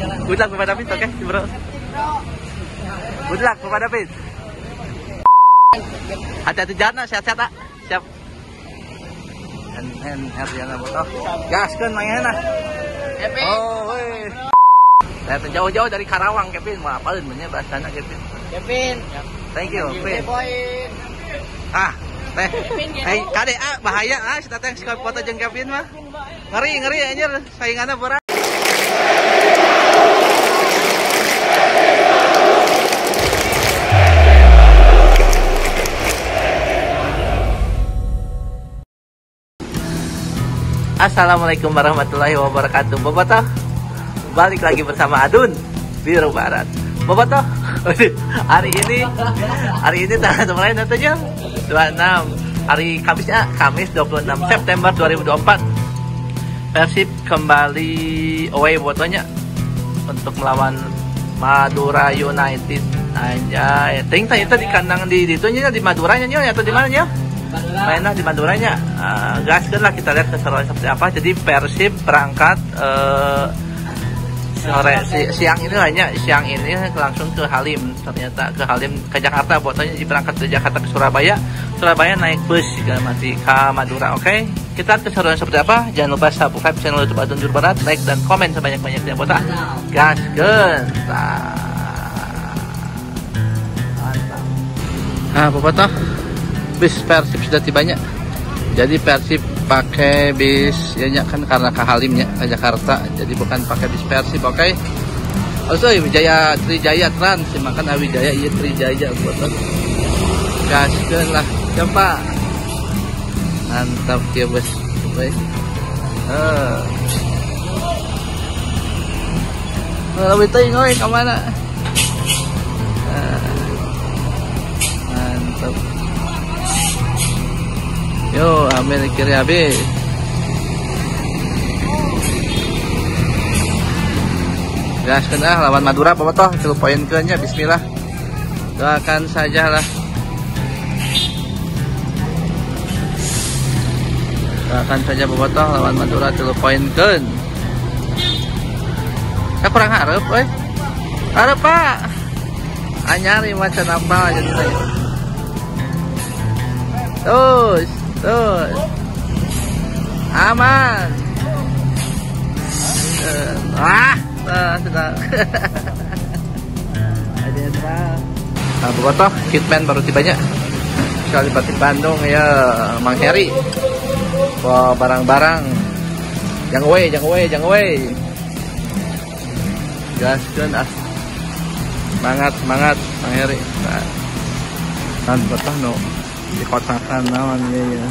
Good luck Bapak David, oke bro. Good luck Bapak David. Hati-hati jalan, sehat-sehat tak? Siap. NR yang botoh. Gaskeun main nah. Oh, weh. Saya jauh-jauh dari Karawang, Kevin. Mau apalin bener bahasana, Kevin? Kevin. Thank you, Kevin. Ah, teh. Hey, kade bahaya kita teh sekali foto jeung Kevin mah. Ngeri anjir, sainganna berat. Assalamualaikum warahmatullahi wabarakatuh. Bobotoh, balik lagi bersama Adun Biru Barat. Bobotoh, hari ini tanggal kemarin nantinya 26 hari Kamisnya, Kamis 26 September 2024. Persib kembali away botonya untuk melawan Madura United. Anjay, ting itu di kandang di itunya di Maduranya nya atau di mananya? Mainnya di Maduranya. Gaskeun lah, kita lihat keseruan seperti apa. Jadi Persib berangkat sore siang ini langsung ke Halim. Ternyata ke Halim, ke Jakarta. Fotonya berangkat ke Jakarta ke Surabaya naik bus juga mati ke Madura. Oke, kita lihat keseruan seperti apa. Jangan lupa subscribe channel YouTube Adun Biru Barat, like dan komen sebanyak-banyaknya. Bota gaskeun. Bobotoh, bis Persib sudah tibanya. Jadi Persib pakai bis ya kan karena ke Halimnya ke Jakarta. Jadi bukan pakai bis Persib, oke. Wijaya Trijaya Trans, makan Wijaya ieu Trijaya buat. Gaskeun lah, coba. Mantap kieu bos. Lebih teuing euy ka mana? Mantap. Yo, ambil kiri habis. Gaskeun lawan Madura bobotoh, 3 poin keunnya. Bismillah. Doakan sajalah. Doakan saja bobotoh lawan Madura 3 poin keun. Kurang hareup euy. Hareup Pak. Anyari macan apa jadi saya. Terus aman. Sudah. Ada bobotoh, Kitman baru tibanya. Sekali Batik Bandung ya, Mang Heri. Bawa barang-barang. Jangan away. Gaskeun Semangat Mang Heri. Nah, bobotoh no di kotakan naon ya.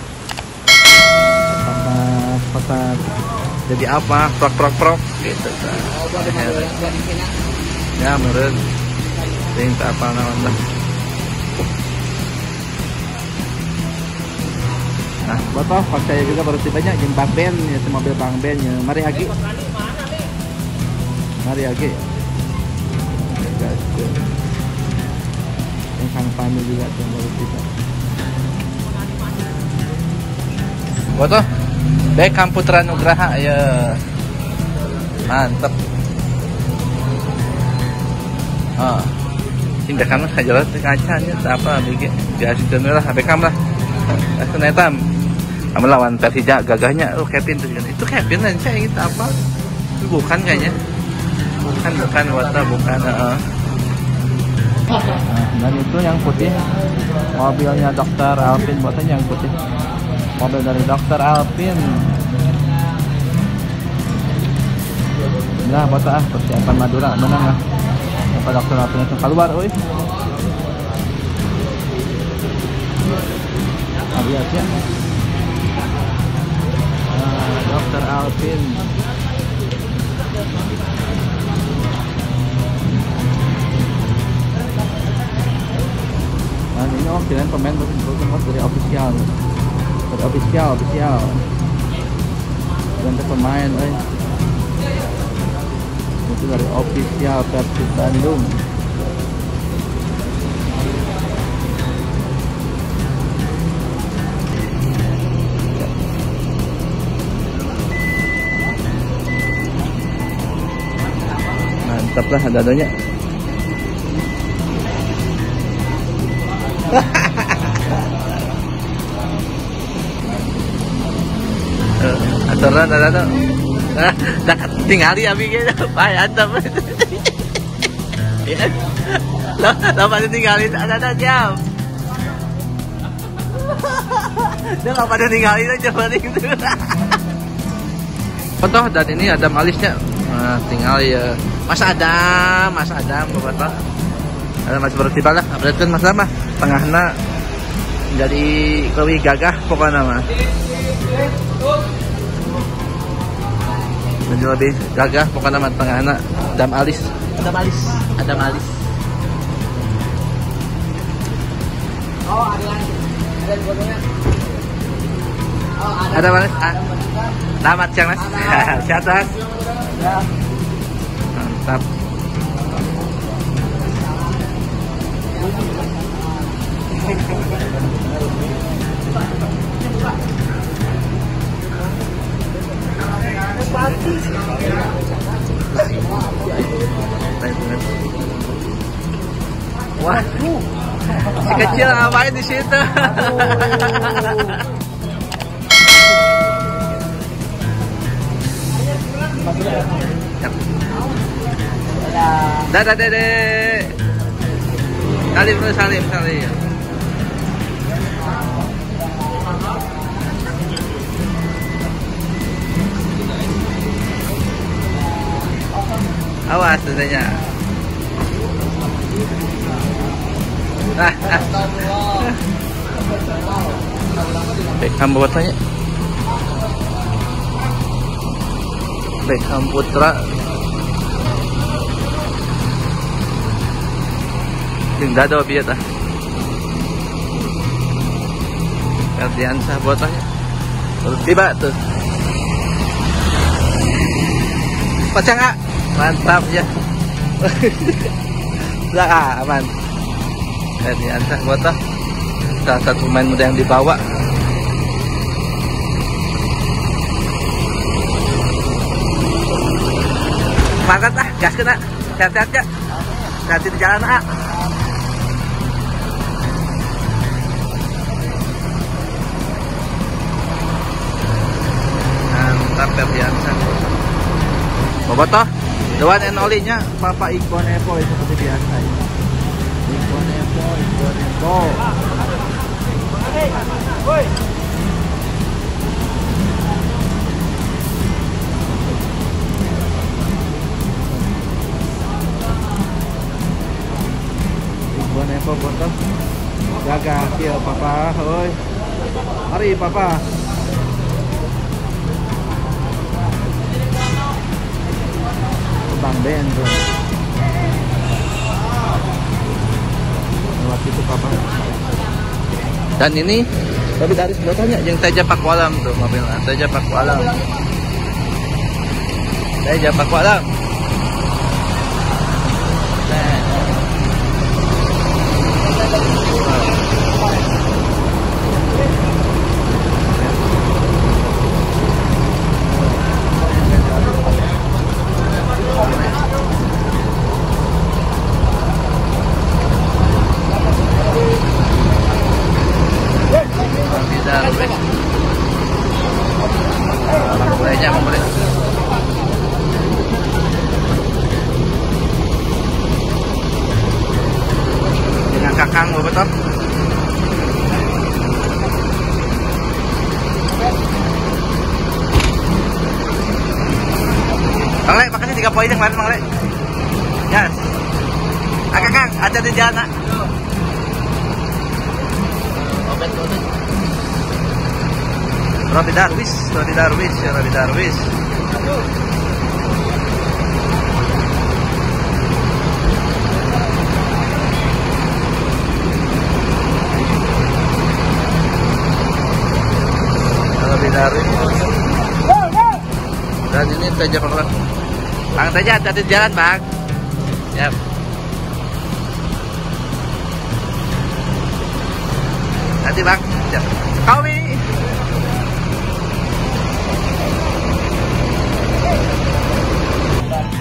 Kotak jadi apa? Prok gitu kan. Ya meureun. Ting apa naon lah. Nah, botoh pas saya juga baru tibanya jeung Bang Ben ya, mobil Bang Ben ya. Mari Agi. Yang Kang Panu juga tuh baru tiba. Botoh, Beckham Putra Nugraha ya. Mantep. Cinta kamu sajalah ngacanya apa bikin gaskeun lah Beckham lah. Gaskeun eta melawan Persija gagahnya. Kevin tuh kan. Itu Kevin kan saya ingin apa? Itu bukan kayaknya. Bukan bukan. Dan itu yang putih mobilnya Dr. Alvin, buatnya yang putih mobil dari Dr. Alvin. Nah buat persiapan Madura menang lah apa Dr. Alvin itu keluar oi. Lihat ya, Dr. Alvin. Dan ini pilihan pemain dari official dan pemain itu dari official Persib Bandung. Mantap lah dadanya. Aturan ada. Dekat tinggali abi kayaknya. Antap. Ya. Lo pada tinggalin ada jam. Dia nggak pada ninggalin aja paling itu. Foto dan ini ada alisnya. Nah, tinggal ya Mas Adam beberapa. Ada Mas bertiba lah. Berarti kan Mas Adam tengahnya jadi lebih gagah pokoknya mah. Jadi lebih gagah pokoknya mah tengahnya Adam alis. Oh, ada lagi. Ada fotonya. Oh, ada Mas. Selamat siang Mas. Sehat Mas. Mantap. Waduh, si kecil ngapain di situ? Dadah dedek. Salim. Awas dedeknya. Beckham buatannya. Beckham Putra. Yung dado biat ah. Ferdiansah buatannya. Terus tiba tuh. Pacang ah. Mantap ya. Udah aman. Ferdiansah buatah. Salah satu pemain muda yang dibawa. Semangat ah, gas kena. Sehat-sehat ya. Hati di jalan ah. Mantap Ferdiansah. Bobotoh, the one and only-nya Bapak Iqbal Epo seperti biasa ya. Iqbal Epo. Woi. Iqbal Epo botoh. Jaga kieu Papa, heuy. Mari Papa. Bang Ben tuh. Lewat itu Papa. Dan ini tapi dari sebelahnya yang Teja Pakualam tuh mobilnya. Teja Pakualam. Dengan kakang betul. Bang Le, makasih 3 poin yang kemarin Bang Le. Yes. Kang, ada di jalan nak. Robi Darwis. Dan ini Teja Pakualam. Bang Teja, hati-hati jalan Bang. Yap. Hati Bang. Yap. Kami.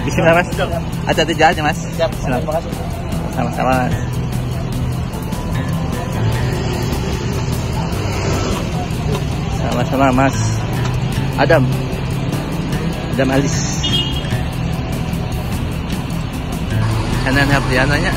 Bismillah Mas. Hati-hati jalannya Mas. Siap, terima kasih. Sama-sama Mas. Sama-sama Mas. Adam Alis. Kanan Hapriananya.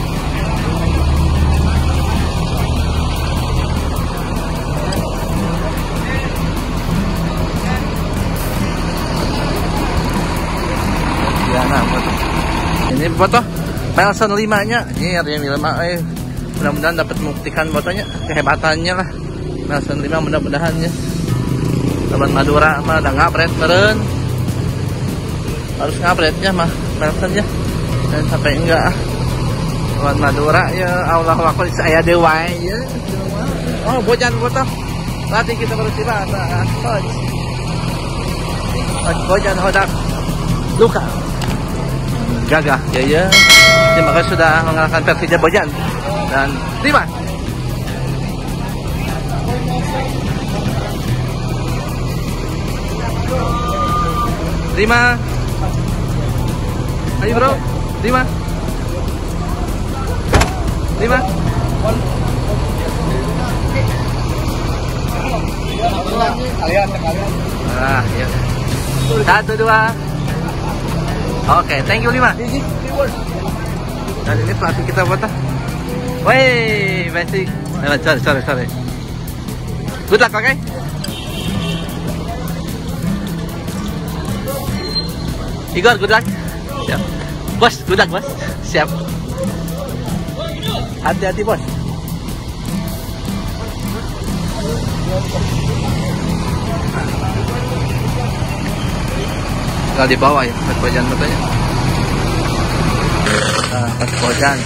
Ini foto Melson 5-nya. Ini yang 5 mudah-mudahan dapat membuktikan fotonya, kehebatannya lah. Melson 5 mudah-mudahan ya. Teman Madura mah udah ngapret meren. Harus ngapretnya mah Melson ya. Dan sampai enggak Teman Madura ya Allah wakil saya dewa ya. Oh, bojan foto. Berarti kita baru tiba coach. Bojan hodak Luka gagah ya. Terima kasih sudah mengalahkan Persija Bojan dan 5. Ayo bro, 5. Kalian. Ah, ya. 1, 2. Oke, thank you 5. Dan ini pelatih kita foto. Wey, basic. Sorry. Good luck, oke? Igor, good luck. Siap. Bos, good luck, bos. Siap. Hati-hati, bos. Tinggal di bawah ya, pas Bojan fotonya. Pas Bojan.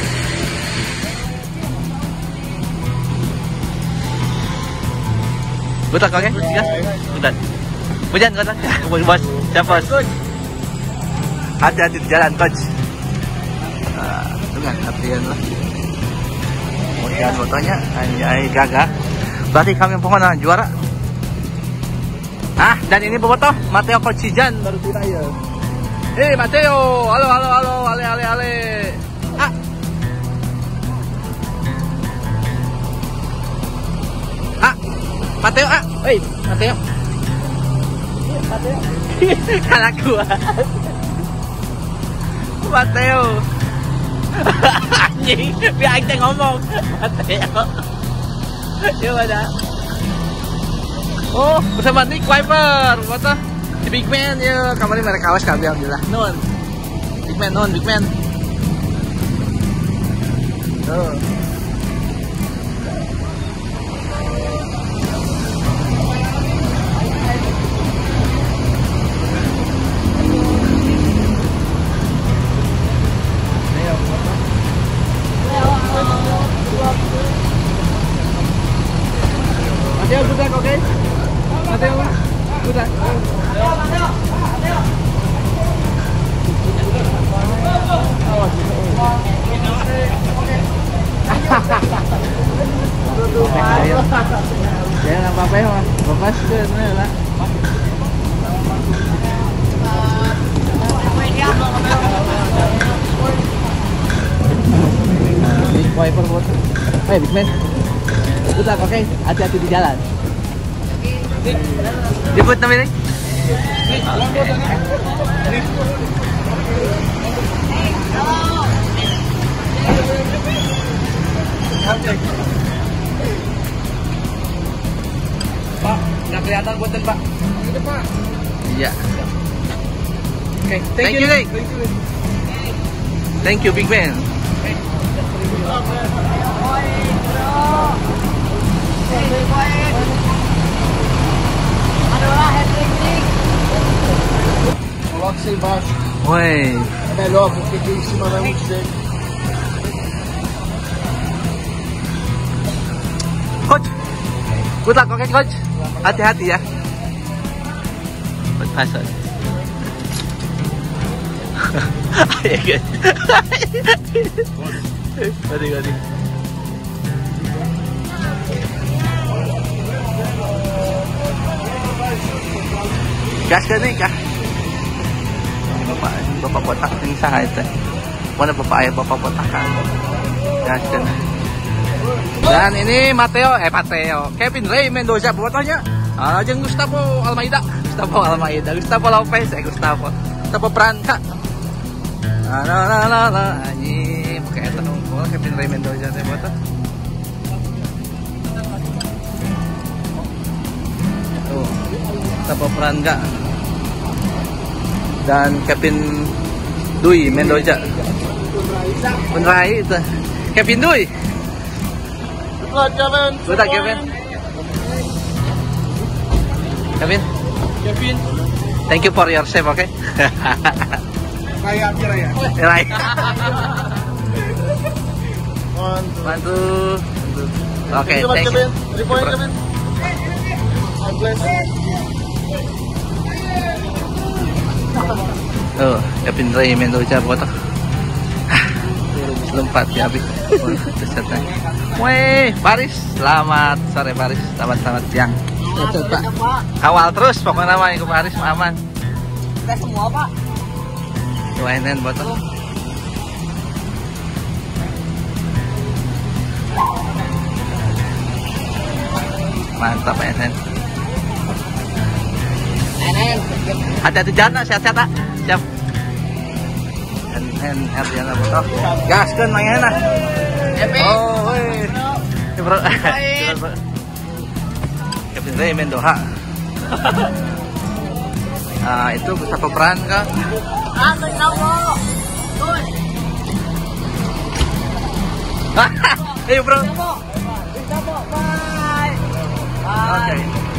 Good luck, oke? Udah. Bojan, good luck. Bos, siap bos. Hati-hati di jalan, coach. Dengan hatian lah. Bojan fotonya, anjay gagah. Berarti kami pokoknya juara. Dan ini bobotoh Mateo Coach Sijan baru tiba ya. Mateo, halo, ale. Mateo, Mateo. Kalah gua. Mateo. Anjing, biar aing ngomong. Mateo. Coba dah. Oh, bersama Nick Wiper, foto si Big Man ya. Kemarin mereka kawas kami alhamdulillah. Non, Big Man. Oh. Mateo, good luck, okay? Mateo, good luck. Jangan apa-apa ya, Mas. Bapak sudah lah. Big Wiper buat. Big Man. Udah, oke. Hati-hati di jalan. Jemput namanya. Pak, nggak kelihatan buatan Pak. Itu Pak. Iya. Oke, thank you. Thank you, Big Man. Coloque-se embaixo. Ué. É melhor, porque aqui em cima não é muito seco. Coach, good luck, oke coach. Hati-hati ya. Pasal. Ayo guys. Gadi. Gas ke nih kah? Bapak. Bapak botak ini saha itu. Mana bapak ayah bapak botakan. Gaskeun. Dan ini Mateo, Kevin Ray Mendoza botanya. Jeung Gustavo Almeida, Gustavo Lopez, Gustavo Pranka. Anjing, pakai eta nungkul Kevin Ray Mendoza teh botah. Tuh, Gustavo Pranka. Dan Kevin Dwi Mendoza. Benrai itu. Kevin Dwi. Sudah Kevin. Thank you for your save, okay? Raya. Right. Bantu. Oke, thank you. 3 point, Kevin. I bless. Oh, Kevin Ray Mendoza foto. Lompat ya habis. Weh, Paris. Selamat sore Paris. Selamat siang. Pak. Awal terus pokoknya mah ke Paris aman. Kita semua, Pak. Doainin botol. Mantap ya, Nen. Hati-hati jalan, sehat-sehat, tak? Siap. Diana botol. Gaskeun mainan ah. Oh, woi. Bro. Kevin Ray Mendoza. Itu Gustavo Pranka. Ayo bro. Oke.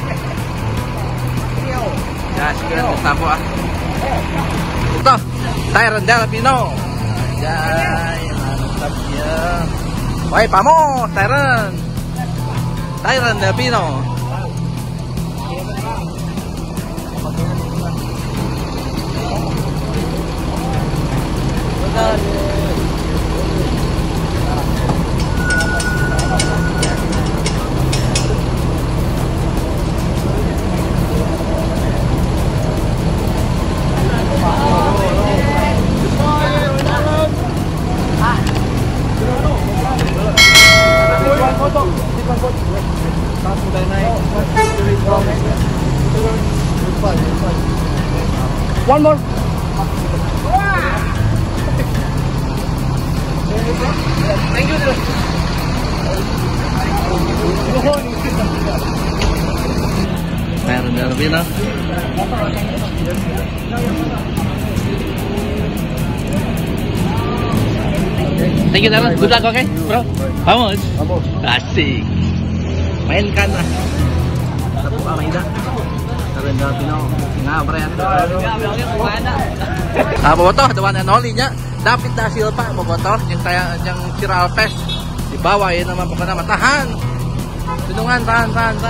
Gaskeun Gustavo ah. Tuh, Tyron Delpino. Jai, mantap ya. Woi, Pamo, Tyron Delpino. One more. Thank you. Tyron Delpino. Thank you Tyron. Good luck, okay, bro. Vamos. Asik. Mainkan lah. Satu Almeida. Tyron Delpino. Ngabret. Bobotoh the one and only nya David Da Silva bobotoh jeung saya jeung Cira Alves di bawah ieu nama pokona mah tahan. Tundungan tahan.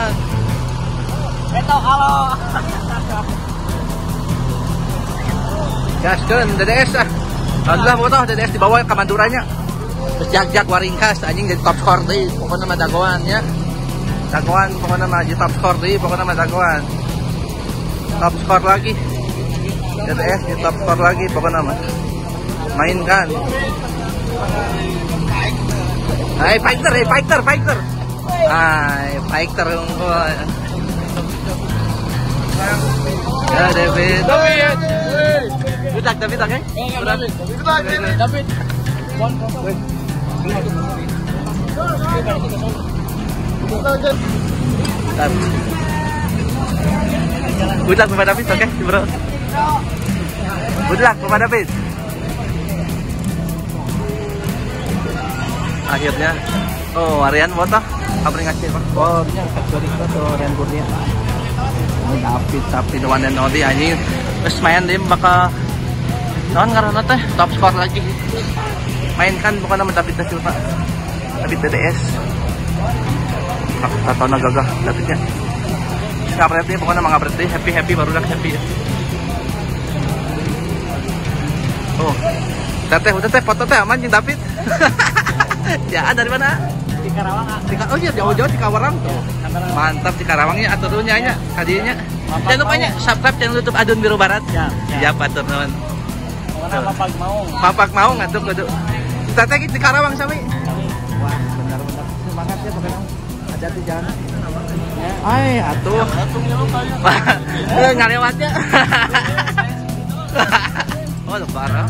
Beto halo. Gaskeun DDS ah. Alhamdulillah bobotoh DDS di bawah ka Maduranya. Terus jag waringkas anjing jadi top score deui pokona mah dagoan nya. Dagoan pokona mah jadi top score deui pokona mah dagoan. Top score lagi. DDS di top score lagi pokoknya mah. Mainkan. Hai fighter. Hai fighter unggul. Ya David. Budak David oke? David. One. Budak Bapak David oke, bro. Good luck Bapak David. Akhirnya Arian botak kabring ngasih Pak. Nya sorry tuh Arian Kurnia. David the one and only anjing. Terus main dia bakal naon ngaranna teh top score lagi. Mainkan bukan nama David Da Silva. David DDS. Tahu gagah Davidnya. Ngapret nih pokoknya ngapret deh, happy baru dah happy. Oh, udah foto teh aman jeung David. Ya dari mana? Di Karawang. Oh iya jauh-jauh di Karawang tuh. Mantap di Karawangnya aturunya nya kadinya. Jangan lupa nya subscribe channel YouTube Adun Biru Barat. Ya, atur nuhun. Papak Maung. Papak Maung atuh kudu. Tete di Karawang sami. Wah, benar-benar semangat ya pokoknya. Hati-hati jalan. Ai, atuh. Ngalewatnya. Oh, parah.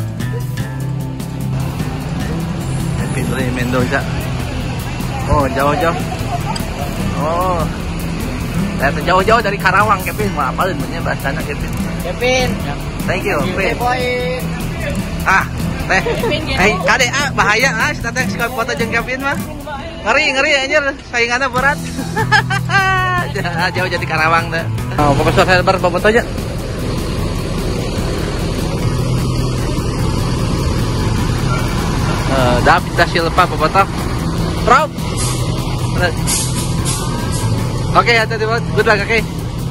Kevin dari Mendoza. Oh, jauh-jauh. Oh. Saya jauh-jauh dari Karawang, Kevin. Wah, apalin punya bahasana, Kevin. Kevin. Thank you, Kevin. Boy. Ah, teh. Kade bahaya si teh si foto jeung Kevin mah. Ngeri anjir, sainganna berat. Jauh jadi Karawang teh. Oh, Profesor Helber foto aja. David da Silva foto. Proud. Oke, hati-hati banget. Good luck, oke.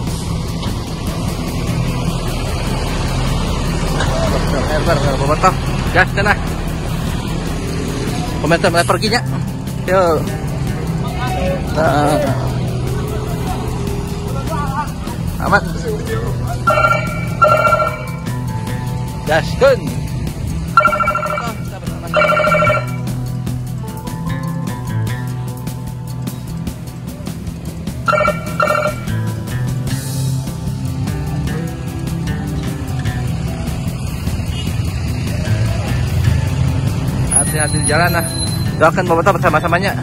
Helber foto. Gas cenah. Komentar mulai perginya. Yo. Amat. Gaskeun. Hati-hati di jalan lah. Doakan Bapak bersama-samanya.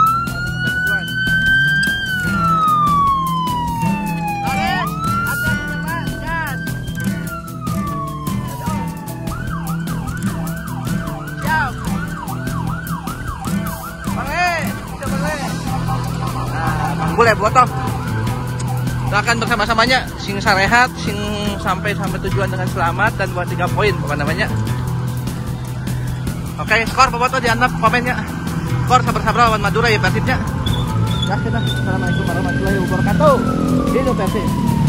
Boleh botoh. Doakan bersama-samanya sing sarehat, sing sampai tujuan dengan selamat dan buat 3 poin apa namanya. Oke, skor bobotoh di anak komennya. Skor sabar-sabar lawan Madura ya persibnya. Ya, assalamualaikum warahmatullahi wabarakatuh. Hidup Persib.